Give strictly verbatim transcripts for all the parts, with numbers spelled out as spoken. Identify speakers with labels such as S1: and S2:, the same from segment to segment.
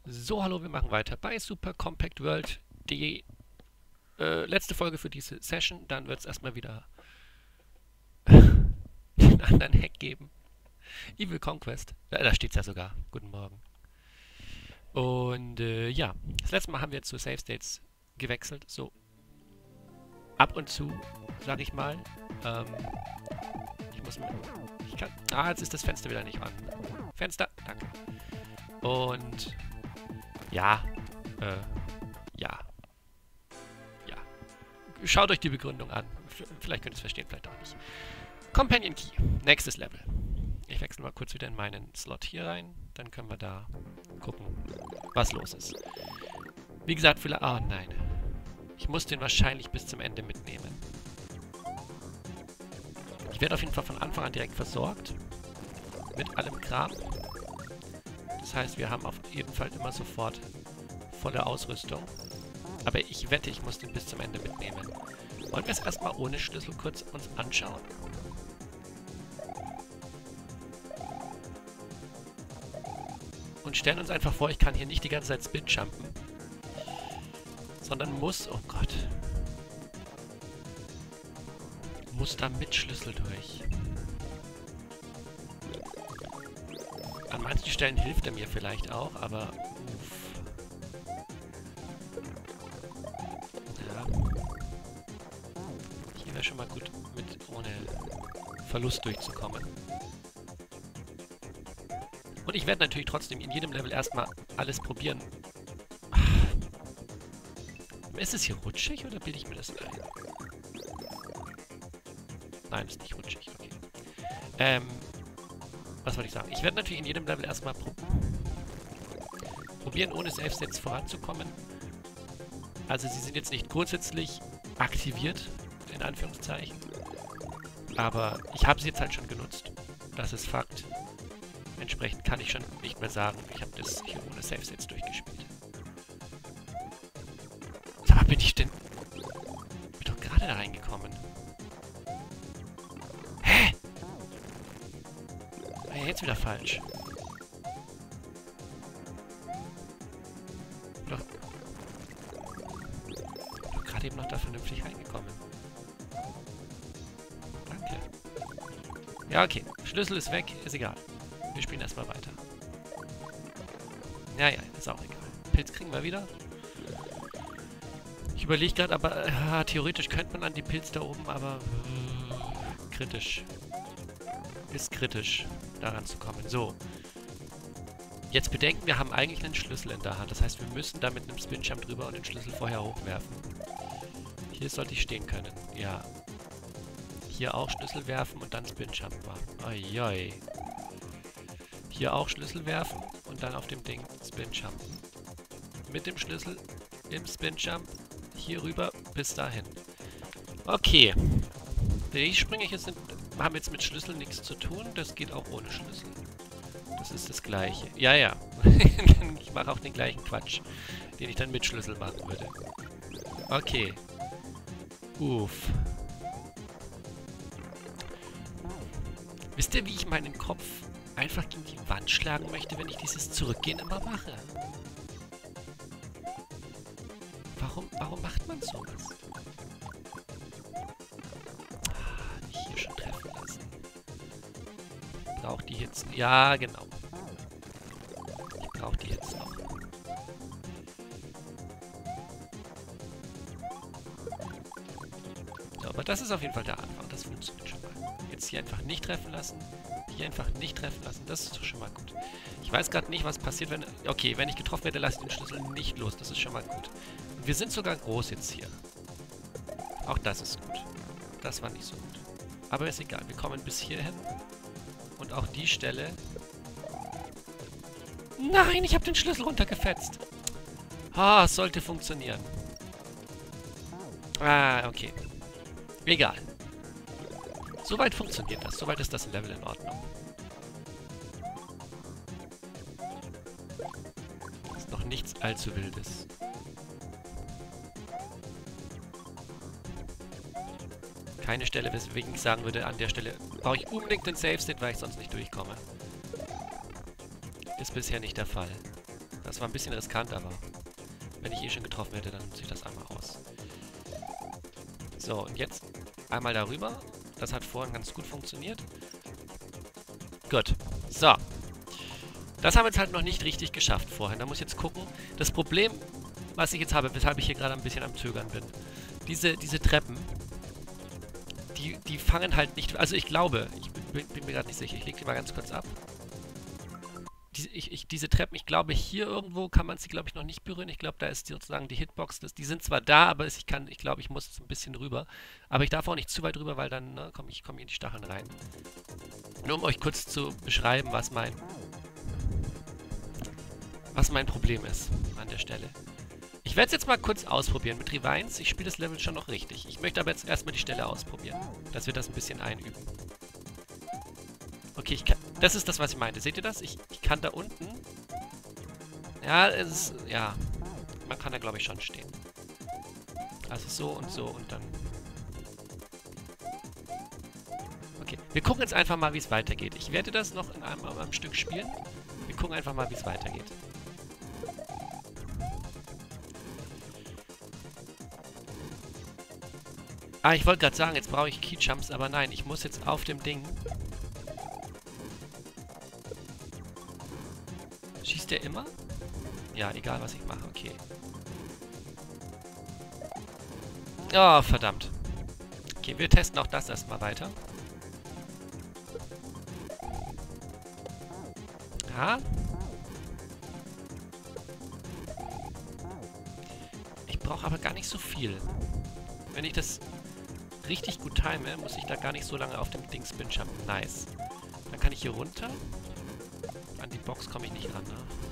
S1: So, hallo, wir machen weiter bei Super Compact World. Die äh, letzte Folge für diese Session. Dann wird es erstmal wieder den anderen Hack geben. Evil Conquest. Da, da steht es ja sogar. Guten Morgen. Und äh, ja, das letzte Mal haben wir zu Save States gewechselt. So, ab und zu, sag ich mal. Ähm, ich muss mir... Ich kann... Ah, jetzt ist das Fenster wieder nicht an. Fenster, danke. Und... Ja, äh, ja. Ja. Schaut euch die Begründung an. Vielleicht könnt ihr es verstehen, vielleicht auch nicht. Companion Key. Nächstes Level. Ich wechsle mal kurz wieder in meinen Slot hier rein. Dann können wir da gucken, was los ist. Wie gesagt, vielleicht... Oh nein. Ich muss den wahrscheinlich bis zum Ende mitnehmen. Ich werde auf jeden Fall von Anfang an direkt versorgt. Mit allem Kram. Das heißt, wir haben auf jeden Fall immer sofort volle Ausrüstung. Aber ich wette, ich muss den bis zum Ende mitnehmen. Wollen wir es erstmal ohne Schlüssel kurz uns anschauen? Und stellen uns einfach vor, ich kann hier nicht die ganze Zeit Spin-Jumpen. Sondern muss... Oh Gott. Muss da mit Schlüssel durch. An manchen Stellen hilft er mir vielleicht auch, aber... Uff. Ja. Hier wäre schon mal gut, mit ohne Verlust durchzukommen. Und ich werde natürlich trotzdem in jedem Level erstmal alles probieren. Ist es hier rutschig oder bilde ich mir das ein? Nein, ist nicht rutschig, okay. Ähm... Was wollte ich sagen? Ich werde natürlich in jedem Level erstmal pro probieren, ohne Save States voranzukommen. Also sie sind jetzt nicht grundsätzlich aktiviert, in Anführungszeichen. Aber ich habe sie jetzt halt schon genutzt. Das ist Fakt. Entsprechend kann ich schon nicht mehr sagen, ich habe das hier ohne Save States durchgespielt. Sag mal, bin ich denn... Ich bin doch gerade da reingekommen. Jetzt wieder falsch. Doch. Doch gerade eben noch da vernünftig reingekommen. Danke. Ja, okay. Schlüssel ist weg. Ist egal. Wir spielen erstmal weiter. Ja, ja, ist auch egal. Pilz kriegen wir wieder. Ich überlege gerade, aber äh, theoretisch könnte man an die Pilz da oben, aber äh, kritisch. Ist kritisch, daran zu kommen. So. Jetzt bedenken, wir haben eigentlich einen Schlüssel in der Hand. Das heißt, wir müssen da mit einem Spin-Jump drüber und den Schlüssel vorher hochwerfen. Hier sollte ich stehen können. Ja. Hier auch Schlüssel werfen und dann Spin-Jump machen. Oi. Hier auch Schlüssel werfen und dann auf dem Ding Spin-Jump. Mit dem Schlüssel im Spin-Jump hier rüber bis dahin. Okay. Die Sprünge jetzt sind... haben jetzt mit Schlüssel nichts zu tun. Das geht auch ohne Schlüssel. Das ist das Gleiche. Ja, ja. Ich mache auch den gleichen Quatsch, den ich dann mit Schlüssel machen würde. Okay. Uff. Wisst ihr, wie ich meinen Kopf einfach gegen die Wand schlagen möchte, wenn ich dieses Zurückgehen immer mache? Warum, warum macht man sowas? Ich brauche die jetzt... Ja, genau. Ich brauche die jetzt noch. So, aber das ist auf jeden Fall der Anfang. Das funktioniert schon mal. Jetzt hier einfach nicht treffen lassen. Hier einfach nicht treffen lassen. Das ist doch schon mal gut. Ich weiß gerade nicht, was passiert, wenn... Okay, wenn ich getroffen werde, lasse ich den Schlüssel nicht los. Das ist schon mal gut. Und wir sind sogar groß jetzt hier. Auch das ist gut. Das war nicht so gut. Aber ist egal. Wir kommen bis hierhin. Und auch die Stelle... Nein, ich habe den Schlüssel runtergefetzt. Ah, es sollte funktionieren. Ah, okay. Egal. Soweit funktioniert das. Soweit ist das Level in Ordnung. Ist noch nichts allzu Wildes. Keine Stelle, weswegen ich sagen würde, an der Stelle brauche ich unbedingt den Save State, weil ich sonst nicht durchkomme. Ist bisher nicht der Fall. Das war ein bisschen riskant, aber wenn ich eh schon getroffen hätte, dann nutze ich das einmal aus. So, und jetzt einmal darüber. Das hat vorhin ganz gut funktioniert. Gut. So. Das haben wir jetzt halt noch nicht richtig geschafft vorhin. Da muss ich jetzt gucken. Das Problem, was ich jetzt habe, weshalb ich hier gerade ein bisschen am Zögern bin. Diese, diese Treppen, die, die fangen halt nicht... Also ich glaube, ich bin, bin mir gerade nicht sicher. Ich lege die mal ganz kurz ab. Diese, ich, ich, diese Treppen, ich glaube, hier irgendwo kann man sie, glaube ich, noch nicht berühren. Ich glaube, da ist sozusagen die Hitbox. Das, die sind zwar da, aber es, ich kann, ich glaube, ich muss jetzt ein bisschen rüber. Aber ich darf auch nicht zu weit rüber, weil dann ne, komme ich komm in die Stacheln rein. Nur um euch kurz zu beschreiben, was mein, was mein Problem ist an der Stelle. Ich werde es jetzt mal kurz ausprobieren mit Revines. Ich spiele das Level schon noch richtig. Ich möchte aber jetzt erstmal die Stelle ausprobieren, dass wir das ein bisschen einüben. Okay, ich kann, das ist das, was ich meinte. Seht ihr das? Ich, ich kann da unten... Ja, es ist... Ja, man kann da, glaube ich, schon stehen. Also so und so und dann... Okay, wir gucken jetzt einfach mal, wie es weitergeht. Ich werde das noch in einem, einem Stück spielen. Wir gucken einfach mal, wie es weitergeht. Ah, ich wollte gerade sagen, jetzt brauche ich Keyjumps, aber nein, ich muss jetzt auf dem Ding... Schießt der immer? Ja, egal was ich mache, okay. Oh, verdammt. Okay, wir testen auch das erstmal weiter. Ja. Ich brauche aber gar nicht so viel. Wenn ich das richtig gut time, muss ich da gar nicht so lange auf dem Ding Spin jumpen. Nice. Dann kann ich hier runter. An die Box komme ich nicht ran, ne?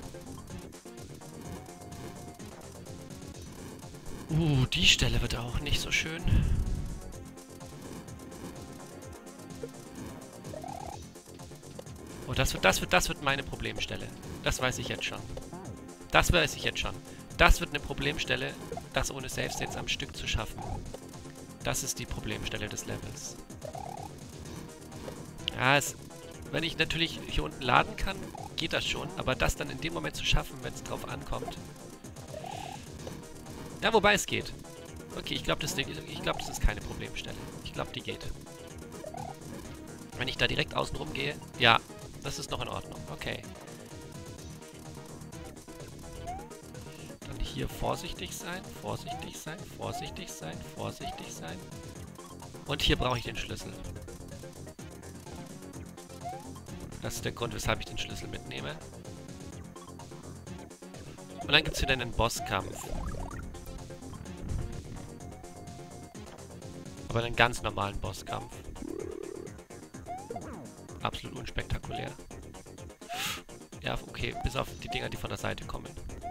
S1: Uh, die Stelle wird auch nicht so schön. Oh, das wird, das wird, das wird meine Problemstelle. Das weiß ich jetzt schon. Das weiß ich jetzt schon. Das wird eine Problemstelle, das ohne Save States am Stück zu schaffen. Das ist die Problemstelle des Levels. Ja, es... Wenn ich natürlich hier unten laden kann, geht das schon. Aber das dann in dem Moment zu schaffen, wenn es drauf ankommt. Ja, wobei es geht. Okay, ich glaube, das, ich glaub, das ist keine Problemstelle. Ich glaube, die geht. Wenn ich da direkt außen rum gehe, ja, das ist noch in Ordnung. Okay. Dann hier vorsichtig sein, vorsichtig sein, vorsichtig sein, vorsichtig sein. Und hier brauche ich den Schlüssel. Das ist der Grund, weshalb ich den Schlüssel mitnehme. Und dann gibt es wieder einen Bosskampf. Aber einen ganz normalen Bosskampf. Absolut unspektakulär. Ja, okay, bis auf die Dinger, die von der Seite kommen.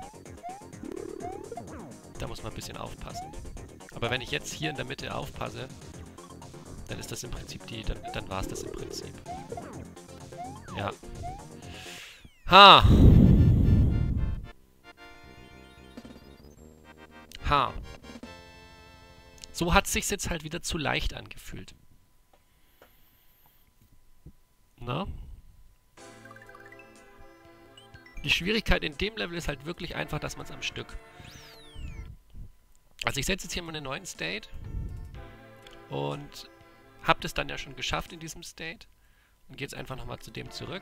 S1: Da muss man ein bisschen aufpassen. Aber wenn ich jetzt hier in der Mitte aufpasse, dann ist das im Prinzip die... Dann, dann war es das im Prinzip. Ja. Ha! Ha. So hat es sich jetzt halt wieder zu leicht angefühlt. Na? Die Schwierigkeit in dem Level ist halt wirklich einfach, dass man es am Stück. Also ich setze jetzt hier mal einen neuen State. Und habe das dann ja schon geschafft in diesem State. Und gehe jetzt einfach nochmal zu dem zurück.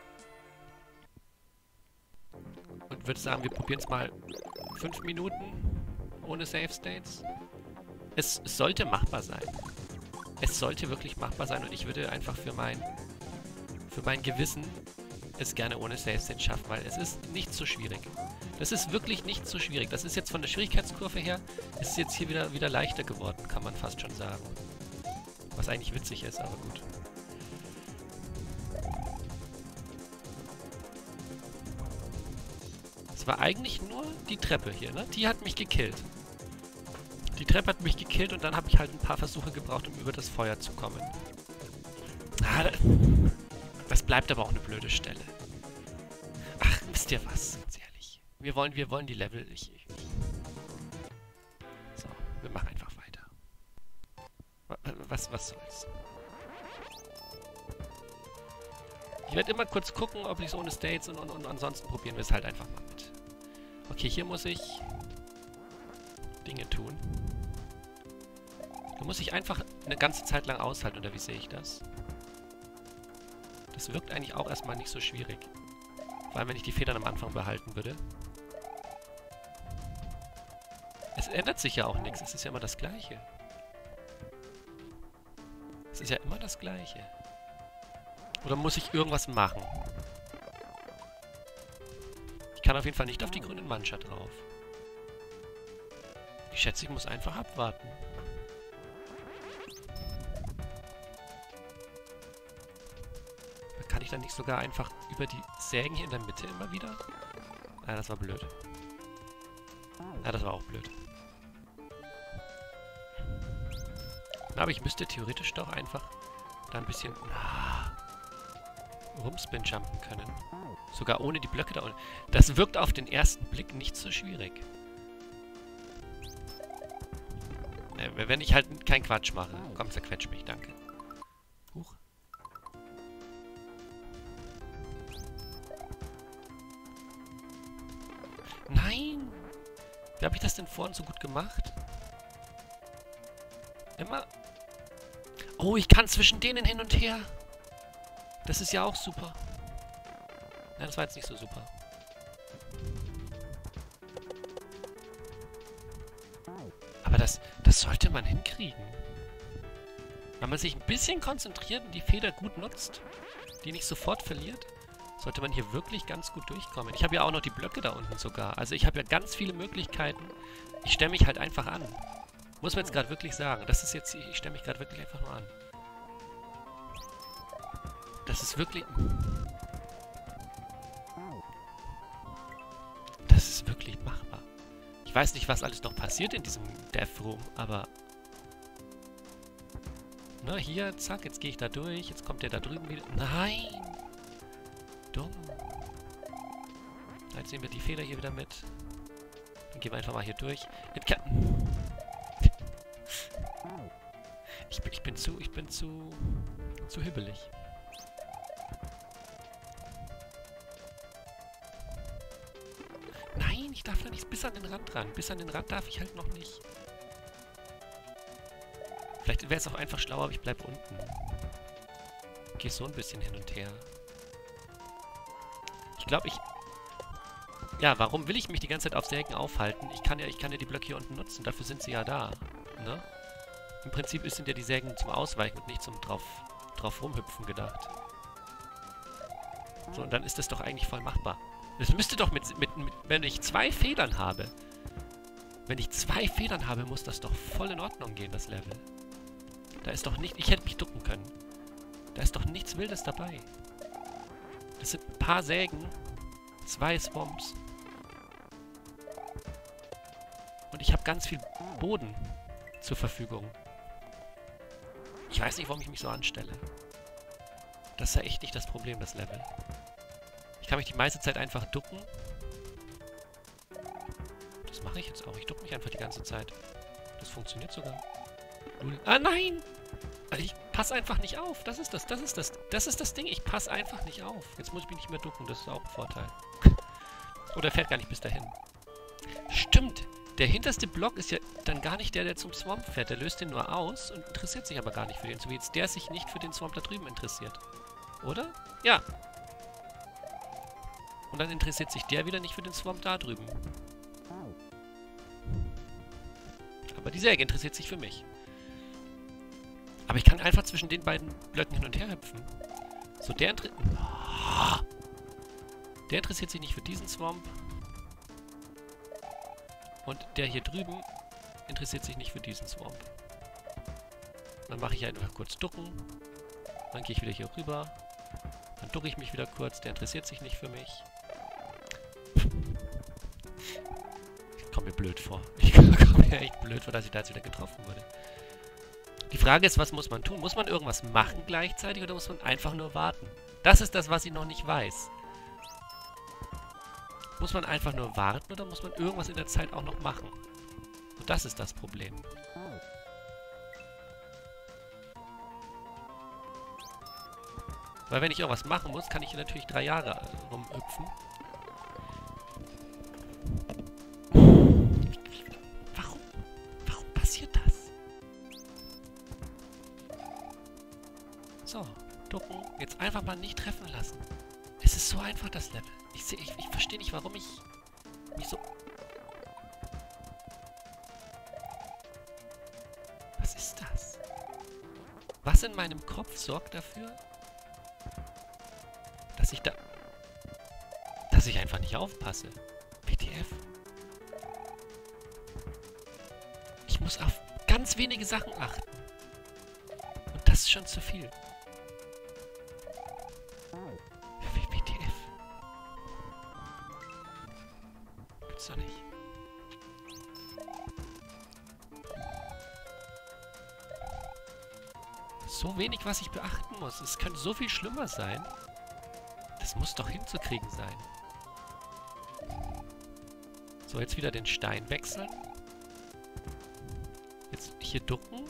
S1: Und würde sagen, wir probieren es mal fünf Minuten ohne Save States. Es, es sollte machbar sein. Es sollte wirklich machbar sein und ich würde einfach für mein, für mein Gewissen es gerne ohne Save States schaffen, weil es ist nicht so schwierig. Das ist wirklich nicht so schwierig. Das ist jetzt von der Schwierigkeitskurve her, ist jetzt hier wieder, wieder leichter geworden, kann man fast schon sagen. Was eigentlich witzig ist, aber gut. Es war eigentlich nur die Treppe hier, ne? Die hat mich gekillt. Die Treppe hat mich gekillt und dann habe ich halt ein paar Versuche gebraucht, um über das Feuer zu kommen. Ah, das bleibt aber auch eine blöde Stelle. Ach, wisst ihr was? Ganz ehrlich. Wir wollen, wir wollen die Level... Ich, ich, so, wir machen einfach weiter. Was, was soll's? Ich werde immer kurz gucken, ob ich es ohne States und, und, und ansonsten probieren wir es halt einfach mal mit. Okay, hier muss ich Dinge tun. Da muss ich einfach eine ganze Zeit lang aushalten, oder wie sehe ich das? Das wirkt eigentlich auch erstmal nicht so schwierig. Vor allem, wenn ich die Federn am Anfang behalten würde. Es ändert sich ja auch nichts. Es ist ja immer das Gleiche. Es ist ja immer das Gleiche. Oder muss ich irgendwas machen? Ich kann auf jeden Fall nicht auf die grünen Mancha drauf. Ich schätze, ich muss einfach abwarten. Kann ich dann nicht sogar einfach über die Sägen hier in der Mitte immer wieder? Ah, das war blöd. Ah, das war auch blöd. Na, aber ich müsste theoretisch doch einfach da ein bisschen ah, rumspin-jumpen können. Sogar ohne die Blöcke da unten. Das wirkt auf den ersten Blick nicht so schwierig. Äh, wenn ich halt keinen Quatsch mache. Komm, zerquetsch mich, danke. Huch. Nein! Wie habe ich das denn vorhin so gut gemacht? Immer... Oh, ich kann zwischen denen hin und her. Das ist ja auch super. Nein, das war jetzt nicht so super. Aber das, das sollte man hinkriegen. Wenn man sich ein bisschen konzentriert und die Feder gut nutzt, die nicht sofort verliert, sollte man hier wirklich ganz gut durchkommen. Ich habe ja auch noch die Blöcke da unten sogar. Also ich habe ja ganz viele Möglichkeiten. Ich stelle mich halt einfach an. Muss man jetzt gerade wirklich sagen. Das ist jetzt... Ich stelle mich gerade wirklich einfach nur an. Das ist wirklich... Das ist wirklich machbar. Ich weiß nicht, was alles noch passiert in diesem Death Room, aber... Na, hier, zack, jetzt gehe ich da durch. Jetzt kommt der da drüben wieder... Nein! Dumm. Jetzt nehmen wir die Feder hier wieder mit. Dann gehen wir einfach mal hier durch. Ich, ich bin zu, ich bin zu, zu hibbelig. Nein, ich darf da nicht bis an den Rand ran. Bis an den Rand darf ich halt noch nicht. Vielleicht wäre es auch einfach schlauer, aber ich bleibe unten. Gehe so ein bisschen hin und her. Ich glaube, ich... Ja, warum will ich mich die ganze Zeit auf Sägen aufhalten? Ich kann ja, ich kann ja die Blöcke hier unten nutzen. Dafür sind sie ja da. Ne? Im Prinzip sind ja die Sägen zum Ausweichen und nicht zum drauf, drauf rumhüpfen gedacht. So, und dann ist das doch eigentlich voll machbar. Das müsste doch mit, mit, mit... Wenn ich zwei Federn habe... Wenn ich zwei Federn habe, muss das doch voll in Ordnung gehen, das Level. Da ist doch nicht... Ich hätte mich ducken können. Da ist doch nichts Wildes dabei. Das sind ein paar Sägen, zwei Swamps. Und ich habe ganz viel Boden zur Verfügung. Ich weiß nicht, warum ich mich so anstelle. Das ist ja echt nicht das Problem, das Level. Ich kann mich die meiste Zeit einfach ducken. Das mache ich jetzt auch. Ich ducke mich einfach die ganze Zeit. Das funktioniert sogar. Ah, nein! Ich passe einfach nicht auf. Das ist das, das ist das. Das ist das Ding. Ich passe einfach nicht auf. Jetzt muss ich mich nicht mehr ducken. Das ist auch ein Vorteil. Oder er fährt gar nicht bis dahin. Stimmt. Der hinterste Block ist ja dann gar nicht der, der zum Swamp fährt. Der löst den nur aus und interessiert sich aber gar nicht für den. So wie jetzt der sich nicht für den Swamp da drüben interessiert. Oder? Ja. Und dann interessiert sich der wieder nicht für den Swamp da drüben. Aber die Säge interessiert sich für mich. Aber ich kann einfach zwischen den beiden Blöcken hin und her hüpfen. So, der, inter der interessiert sich nicht für diesen Swamp. Und der hier drüben interessiert sich nicht für diesen Swamp. Dann mache ich einfach kurz ducken. Dann gehe ich wieder hier rüber. Dann ducke ich mich wieder kurz. Der interessiert sich nicht für mich. Ich komme mir blöd vor. Ich komme mir echt blöd vor, dass ich da jetzt wieder getroffen wurde. Die Frage ist, was muss man tun? Muss man irgendwas machen gleichzeitig oder muss man einfach nur warten? Das ist das, was ich noch nicht weiß. Muss man einfach nur warten oder muss man irgendwas in der Zeit auch noch machen? Und das ist das Problem. Weil wenn ich irgendwas machen muss, kann ich hier natürlich drei Jahre rumhüpfen. einfach mal nicht treffen lassen. Es ist so einfach, das Level. Ich, seh, ich, ich verstehe nicht, warum ich mich so... Was ist das? Was in meinem Kopf sorgt dafür, dass ich da... dass ich einfach nicht aufpasse? W T F? Ich muss auf ganz wenige Sachen achten. Und das ist schon zu viel. W T F? Gibt's doch nicht. So wenig, was ich beachten muss. Es könnte so viel schlimmer sein. Das muss doch hinzukriegen sein. So, jetzt wieder den Stein wechseln. Jetzt hier ducken.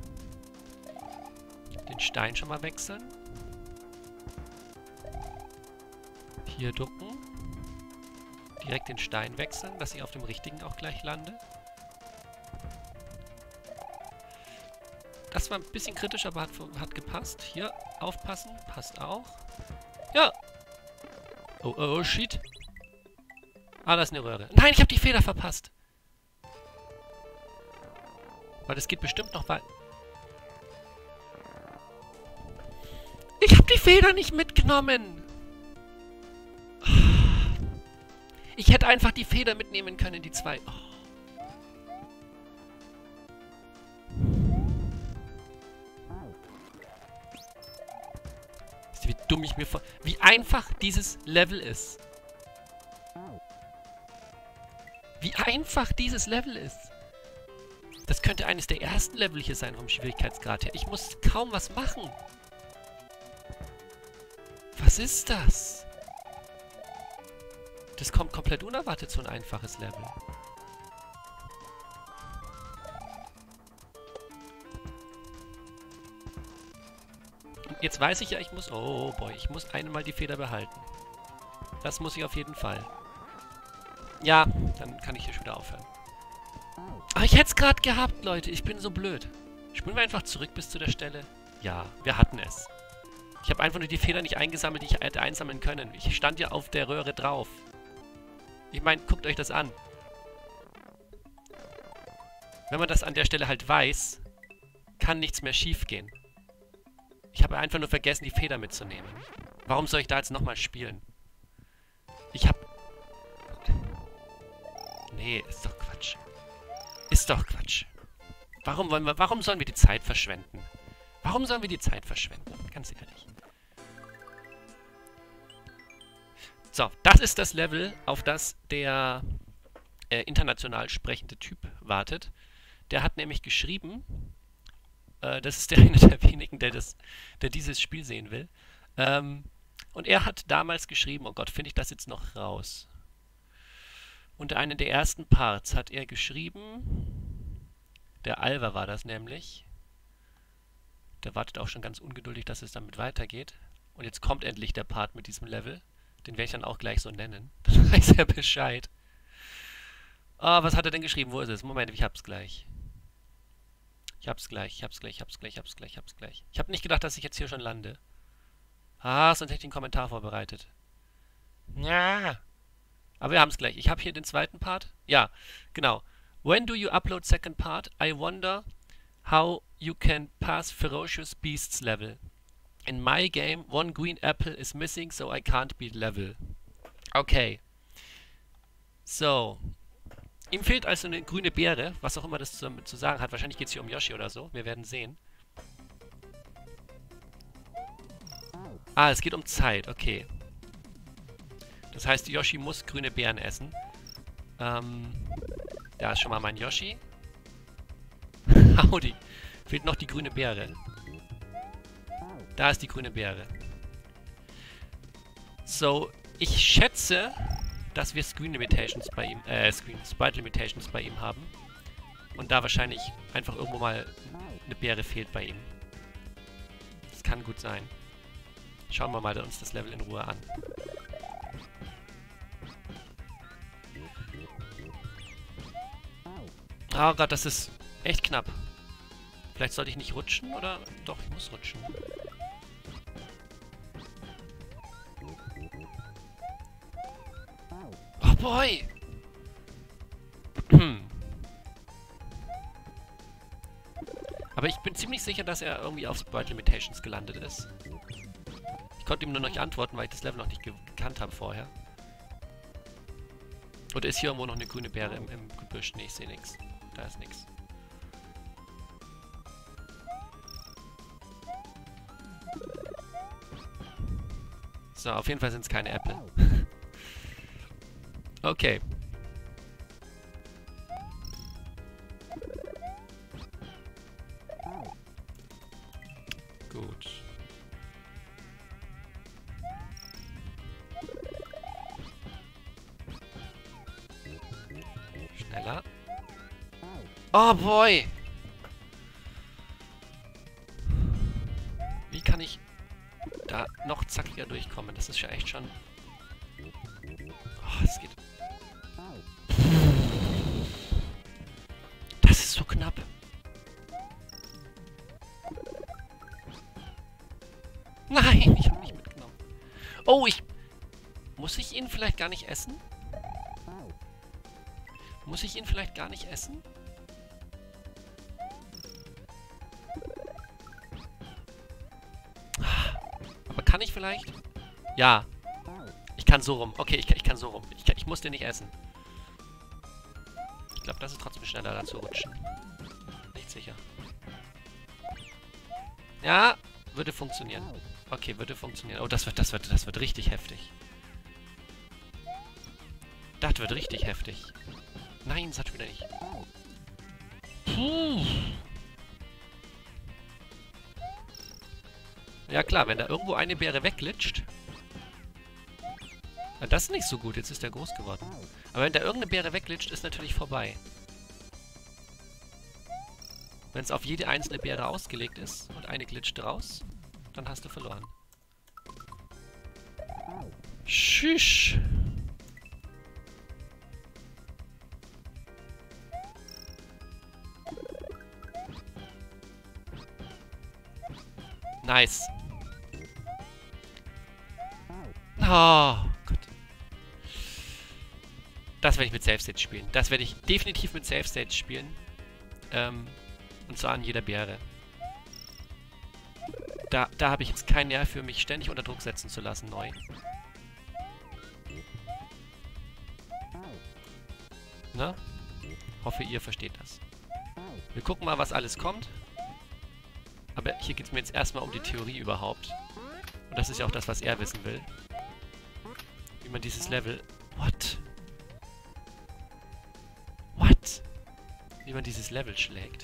S1: Den Stein schon mal wechseln. Hier ducken. Direkt den Stein wechseln, dass ich auf dem richtigen auch gleich lande. Das war ein bisschen kritisch, aber hat, hat gepasst. Hier, aufpassen. Passt auch. Ja. Oh, oh, oh, shit. Ah, da ist eine Röhre. Nein, ich habe die Feder verpasst. Weil das geht bestimmt noch weiter. Ich habe die Feder nicht mitgenommen. Ich hätte einfach die Feder mitnehmen können, die zwei. Oh. Wie dumm ich mir vor... Wie einfach dieses Level ist. Wie einfach dieses Level ist. Das könnte eines der ersten Level hier sein vom Schwierigkeitsgrad her. Ich muss kaum was machen. Was ist das? Das kommt komplett unerwartet, so ein einfaches Level. Und jetzt weiß ich ja, ich muss... Oh boy, ich muss einmal die Feder behalten. Das muss ich auf jeden Fall. Ja, dann kann ich hier schon wieder aufhören. Ah, ich hätte es gerade gehabt, Leute. Ich bin so blöd. Spielen wir einfach zurück bis zu der Stelle? Ja, wir hatten es. Ich habe einfach nur die Feder nicht eingesammelt, die ich hätte einsammeln können. Ich stand ja auf der Röhre drauf. Ich meine, guckt euch das an. Wenn man das an der Stelle halt weiß, kann nichts mehr schief gehen. Ich habe einfach nur vergessen, die Feder mitzunehmen. Warum soll ich da jetzt nochmal spielen? Ich habe... Nee, ist doch Quatsch. Ist doch Quatsch. Warum wollen wir, warum sollen wir die Zeit verschwenden? Warum sollen wir die Zeit verschwenden? Ganz ehrlich. So, das ist das Level, auf das der äh, international sprechende Typ wartet. Der hat nämlich geschrieben, äh, das ist der eine der wenigen, der, das, der dieses Spiel sehen will. Ähm, und er hat damals geschrieben, oh Gott, finde ich das jetzt noch raus? Unter einem der ersten Parts hat er geschrieben, der Alva war das nämlich. Der wartet auch schon ganz ungeduldig, dass es damit weitergeht. Und jetzt kommt endlich der Part mit diesem Level. Den werde ich dann auch gleich so nennen. Dann weiß er Bescheid. Ah, oh, was hat er denn geschrieben? Wo ist es? Moment, ich hab's gleich. Ich hab's gleich, ich hab's gleich, ich hab's gleich, ich hab's gleich, ich hab's gleich. Ich habe nicht gedacht, dass ich jetzt hier schon lande. Ah, sonst hätte ich den Kommentar vorbereitet. Ja. Aber wir haben es gleich. Ich habe hier den zweiten Part. Ja, genau. When do you upload second part? I wonder how you can pass Ferocious Beasts level. In my game, one green apple is missing, so I can't beat level. Okay. So. Ihm fehlt also eine grüne Beere, was auch immer das zu, zu sagen hat. Wahrscheinlich geht es hier um Yoshi oder so. Wir werden sehen. Ah, es geht um Zeit. Okay. Das heißt, Yoshi muss grüne Beeren essen. Ähm, da ist schon mal mein Yoshi. Howdy. Fehlt noch die grüne Beere. Da ist die grüne Beere. So, ich schätze, dass wir Screen Limitations bei ihm, äh, Screen Sprite Limitations bei ihm haben. Und da wahrscheinlich einfach irgendwo mal eine Beere fehlt bei ihm. Das kann gut sein. Schauen wir mal uns das Level in Ruhe an. Oh Gott, das ist echt knapp. Vielleicht sollte ich nicht rutschen, oder? Doch, ich muss rutschen. boy! Aber ich bin ziemlich sicher, dass er irgendwie auf Sprite Limitations gelandet ist. Ich konnte ihm nur noch nicht antworten, weil ich das Level noch nicht ge gekannt habe vorher. Oder ist hier irgendwo noch eine grüne Beere im, im Gebüsch? Nee, ich sehe nichts. Da ist nichts. So, auf jeden Fall sind es keine Äpfel. Okay. Gut. Schneller. Oh boy! Wie kann ich da noch zackiger durchkommen? Das ist ja echt schon... Oh, es geht... Das ist so knapp. Nein, ich habe nicht mitgenommen. Oh, ich... Muss ich ihn vielleicht gar nicht essen? Muss ich ihn vielleicht gar nicht essen? Aber kann ich vielleicht? Ja. Ich kann so rum. Okay, ich, ich kann so rum. Ich, kann, ich muss den nicht essen. Ich glaube, das ist trotzdem schneller dazu rutschen. Nicht sicher. Ja, würde funktionieren. Okay, würde funktionieren. Oh, das wird, das wird, das wird richtig heftig. Das wird richtig heftig. Nein, das hat wieder nicht. Puh. Ja klar, wenn da irgendwo eine Beere wegglitscht. Na, das ist nicht so gut, jetzt ist der groß geworden. Aber wenn da irgendeine Beere wegglitscht, ist natürlich vorbei. Wenn es auf jede einzelne Beere ausgelegt ist und eine glitscht raus, dann hast du verloren. Tschüss. Nice. Oh Gott. Das werde ich mit Safe State spielen. Das werde ich definitiv mit Safe State spielen. Ähm, und zwar an jeder Beere. Da, da habe ich jetzt keinen Nerv für, mich ständig unter Druck setzen zu lassen, neu. Na? Hoffe, ihr versteht das. Wir gucken mal, was alles kommt. Aber hier geht es mir jetzt erstmal um die Theorie überhaupt. Und das ist ja auch das, was er wissen will. Wie man dieses Level... What? What? Wie man dieses Level schlägt.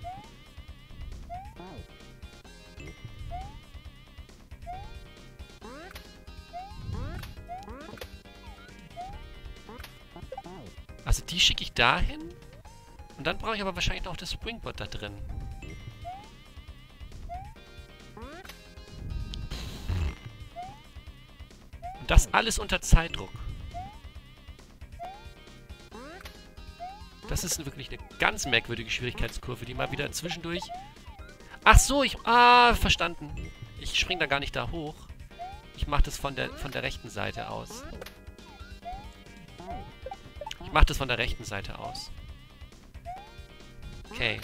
S1: Also die schicke ich dahin. Und dann brauche ich aber wahrscheinlich noch das Springboard da drin. Und das alles unter Zeitdruck. Das ist wirklich eine ganz merkwürdige Schwierigkeitskurve, die mal wieder zwischendurch... Ach so, ich... Ah, verstanden. Ich spring da gar nicht da hoch. Ich mache das von der, von der rechten Seite aus. Ich mache das von der rechten Seite aus. Okay.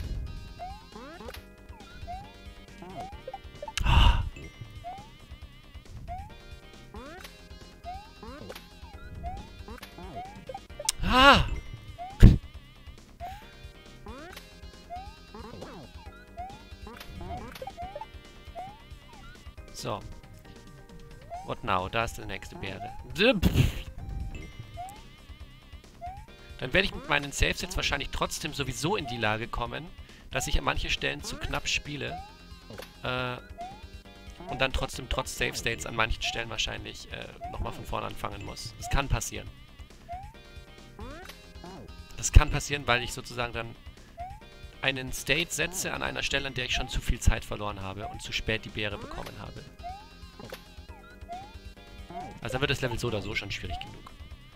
S1: Ah! So. What now? Da ist die nächste Beere. Dann werde ich mit meinen Saves jetzt wahrscheinlich trotzdem sowieso in die Lage kommen, dass ich an manchen Stellen zu knapp spiele. Äh, und dann trotzdem trotz Save States an manchen Stellen wahrscheinlich äh, nochmal von vorne anfangen muss. Das kann passieren. Das kann passieren, weil ich sozusagen dann einen State setze an einer Stelle, an der ich schon zu viel Zeit verloren habe und zu spät die Beere bekommen habe. Also dann wird das Level so oder so schon schwierig genug.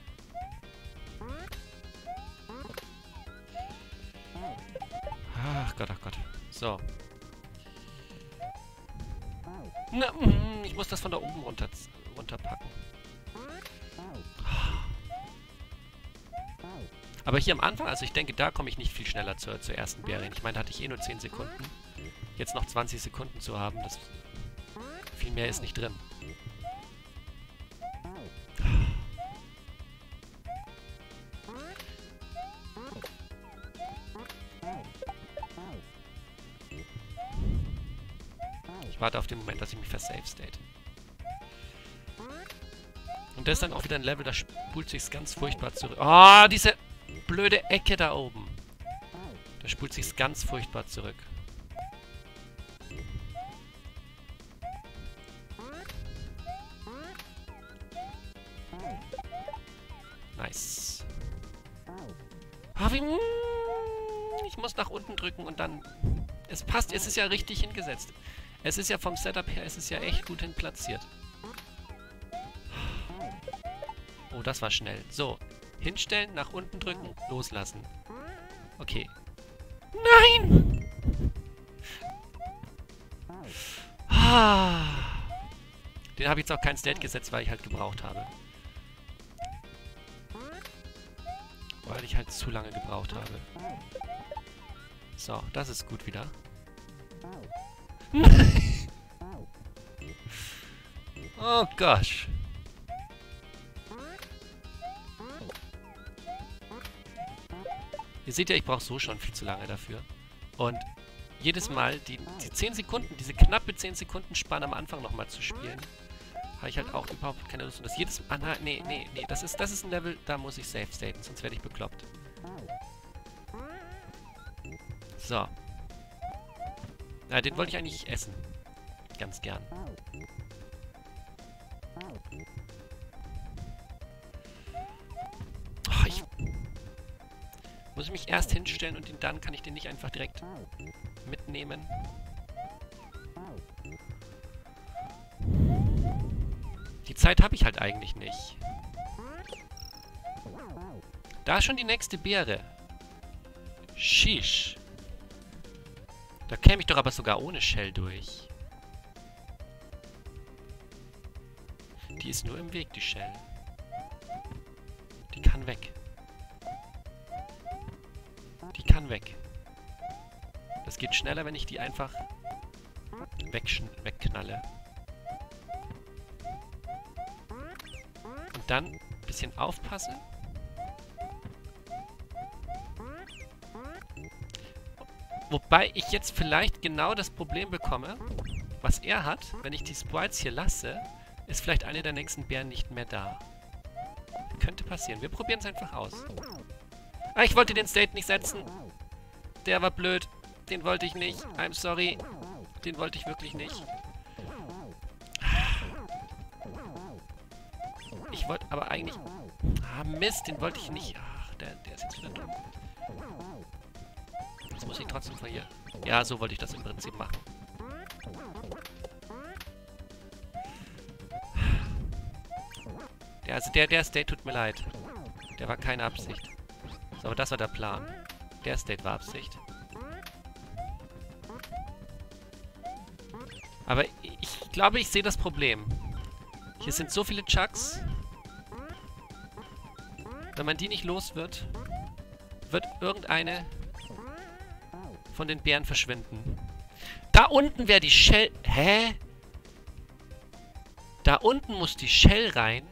S1: Ach Gott, ach Gott. So. Na, ich muss das von da oben runter, runterpacken. Aber hier am Anfang, also ich denke, da komme ich nicht viel schneller zur, zur ersten Beere hin. Ich meine, da hatte ich eh nur zehn Sekunden. Jetzt noch zwanzig Sekunden zu haben, das viel mehr ist nicht drin. Ich warte auf den Moment, dass ich mich versave state. Und das ist dann auch wieder ein Level, da spult sich's ganz furchtbar zurück. Oh, diese blöde Ecke da oben. Da spult sich's ganz furchtbar zurück. Nice. Ah, wie... Ich muss nach unten drücken und dann... Es passt, es ist ja richtig hingesetzt. Es ist ja vom Setup her, es ist ja echt gut hin platziert. Oh, das war schnell. So, hinstellen, nach unten drücken, loslassen. Okay. Nein! Ah. Den habe ich jetzt auch kein State gesetzt, weil ich halt gebraucht habe. Weil ich halt zu lange gebraucht habe. So, das ist gut wieder. Oh gosh. Ihr seht ja, ich brauche so schon viel zu lange dafür. Und jedes Mal die, die zehn Sekunden, diese knappe zehn Sekunden Spanne am Anfang nochmal zu spielen, habe ich halt auch überhaupt keine Lust. Und das jedes Mal... Ah, nee, nee, nee. Das ist, das ist ein Level, da muss ich safe staten, sonst werde ich bekloppt. So. Na, den wollte ich eigentlich essen. Ganz gern. Oh, ich... Muss ich mich erst hinstellen und ihn dann kann ich den nicht einfach direkt mitnehmen. Die Zeit habe ich halt eigentlich nicht. Da ist schon die nächste Beere. Sheesh. Da käme ich doch aber sogar ohne Shell durch. Die ist nur im Weg, die Shell. Die kann weg. Die kann weg. Das geht schneller, wenn ich die einfach wegknalle. Und dann ein bisschen aufpassen. Wobei ich jetzt vielleicht genau das Problem bekomme, was er hat, wenn ich die Sprites hier lasse, ist vielleicht eine der nächsten Bären nicht mehr da. Könnte passieren. Wir probieren es einfach aus. Ah, ich wollte den State nicht setzen. Der war blöd. Den wollte ich nicht. I'm sorry. Den wollte ich wirklich nicht. Ich wollte aber eigentlich... Ah, Mist, den wollte ich nicht. Ach, der, der ist jetzt wieder dumm. Jetzt muss ich trotzdem von hier... Ja, so wollte ich das im Prinzip machen. Der, also der, der State tut mir leid. Der war keine Absicht. So, aber das war der Plan. Der State war Absicht. Aber ich glaube, ich sehe das Problem. Hier sind so viele Chucks. Wenn man die nicht los wird, wird irgendeine von den Bären verschwinden. Da unten wäre die Shell... Hä? Da unten muss die Shell rein.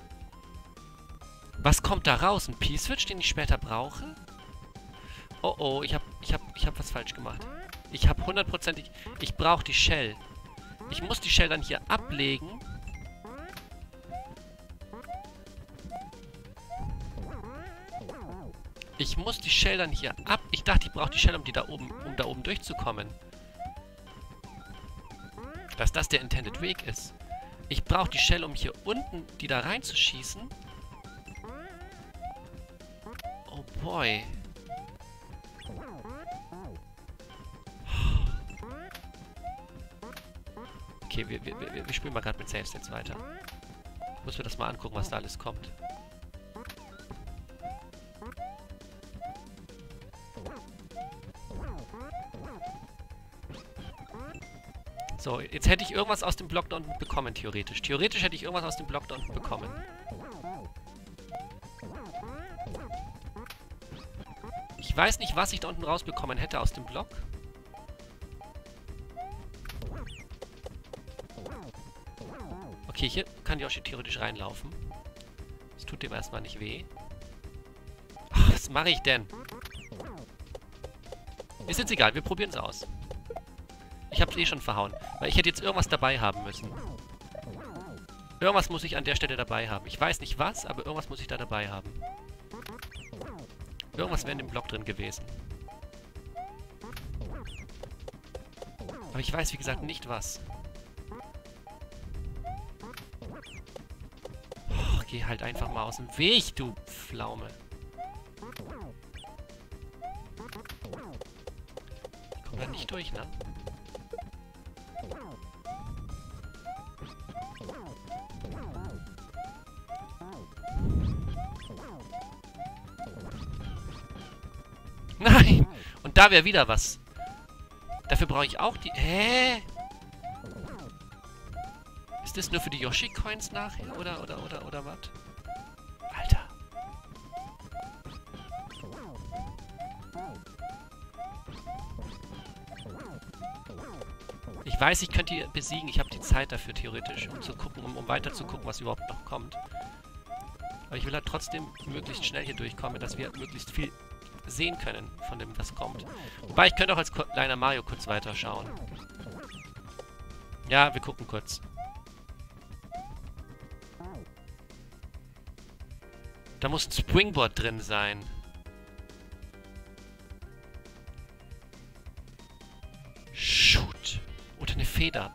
S1: Was kommt da raus? Ein P-Switch, den ich später brauche? Oh oh, ich hab, ich hab, ich hab was falsch gemacht. Ich hab hundertprozentig... Ich brauche die Shell. Ich muss die Shell dann hier ablegen. Ich muss die Shell dann hier ab... Ich dachte, ich brauche die Shell, um die da oben, um da oben durchzukommen. Dass das der Intended Weg ist. Ich brauche die Shell, um hier unten die da reinzuschießen. Oh boy. Okay, wir, wir, wir, wir spielen mal gerade mit Save States weiter. Ich muss mir das mal angucken, was da alles kommt. So, jetzt hätte ich irgendwas aus dem Block da unten bekommen, theoretisch. Theoretisch hätte ich irgendwas aus dem Block da unten bekommen. Ich weiß nicht, was ich da unten rausbekommen hätte aus dem Block. Okay, hier kann Yoshi theoretisch reinlaufen. Das tut dem erstmal nicht weh. Ach, was mache ich denn? Ist jetzt egal, wir probieren es aus. Ich habe es eh schon verhauen, weil ich hätte jetzt irgendwas dabei haben müssen. Irgendwas muss ich an der Stelle dabei haben. Ich weiß nicht was, aber irgendwas muss ich da dabei haben. Irgendwas wäre in dem Block drin gewesen. Aber ich weiß, wie gesagt, nicht was. Oh, geh halt einfach mal aus dem Weg, du Pflaume. Ich komme da nicht durch, ne? Nein! Und da wäre wieder was. Dafür brauche ich auch die... Hä? Ist das nur für die Yoshi-Coins nachher? Oder, oder, oder, oder was? Alter. Ich weiß, ich könnte die besiegen. Ich habe die Zeit dafür theoretisch, um zu gucken, um, um weiter zu gucken, was überhaupt noch kommt. Aber ich will halt trotzdem möglichst schnell hier durchkommen, dass wir möglichst viel sehen können von dem, was kommt. Wobei, ich könnte auch als kleiner Mario kurz weiterschauen. Ja, wir gucken kurz. Da muss ein Springboard drin sein. Shoot. Oder eine Feder.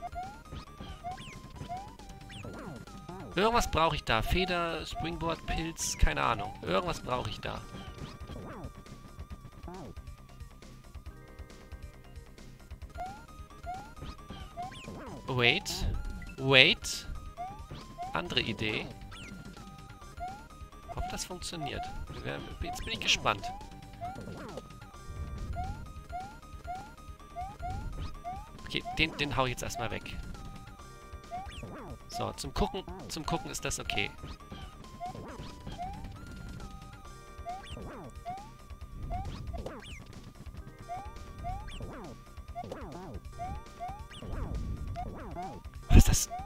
S1: Irgendwas brauche ich da. Feder, Springboard, Pilz, keine Ahnung. Irgendwas brauche ich da. Wait. Wait. Andere Idee. Ob das funktioniert. Jetzt bin ich gespannt. Okay, den, den hau ich jetzt erstmal weg. So, zum Gucken, zum Gucken ist das okay. Was ist das?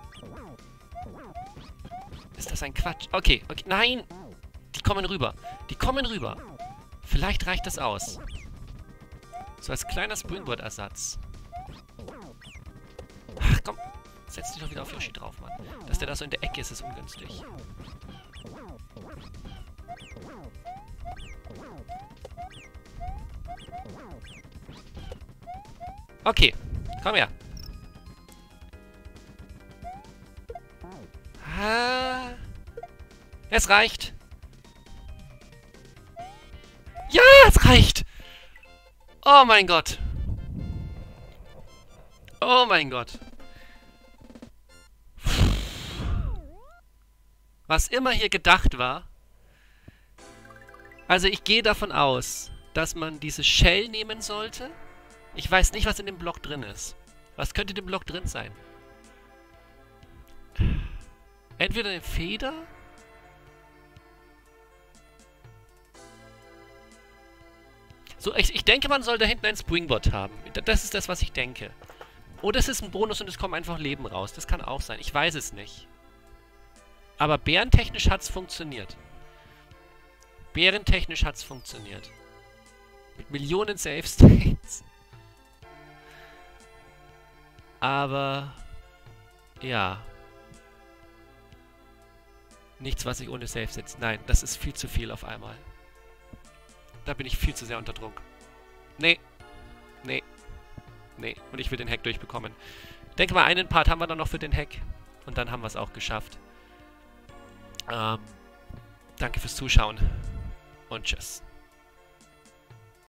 S1: Ist das ein Quatsch? Okay, okay, nein! Die kommen rüber. Die kommen rüber. Vielleicht reicht das aus. So als kleiner Springboard-Ersatz. Ach komm, setz dich doch wieder auf Yoshi drauf, Mann. Dass der da so in der Ecke ist, ist ungünstig. Okay, komm her. Ah, es reicht. Ja, es reicht. Oh mein Gott. Oh mein Gott. Was immer hier gedacht war. Also ich gehe davon aus, dass man diese Shell nehmen sollte. Ich weiß nicht, was in dem Block drin ist. Was könnte in dem Block drin sein? Entweder eine Feder. So, ich, ich denke, man soll da hinten ein Springboard haben. Das ist das, was ich denke. Oder es ist ein Bonus und es kommt einfach Leben raus. Das kann auch sein. Ich weiß es nicht. Aber bärentechnisch hat es funktioniert. Bärentechnisch hat es funktioniert. Mit Millionen Save States. Aber... ja. Nichts, was ich ohne Save setze. Nein, das ist viel zu viel auf einmal. Da bin ich viel zu sehr unter Druck. Nee. Nee. Nee. Und ich will den Hack durchbekommen. Ich denke mal, einen Part haben wir dann noch für den Hack. Und dann haben wir es auch geschafft. Ähm, danke fürs Zuschauen. Und tschüss.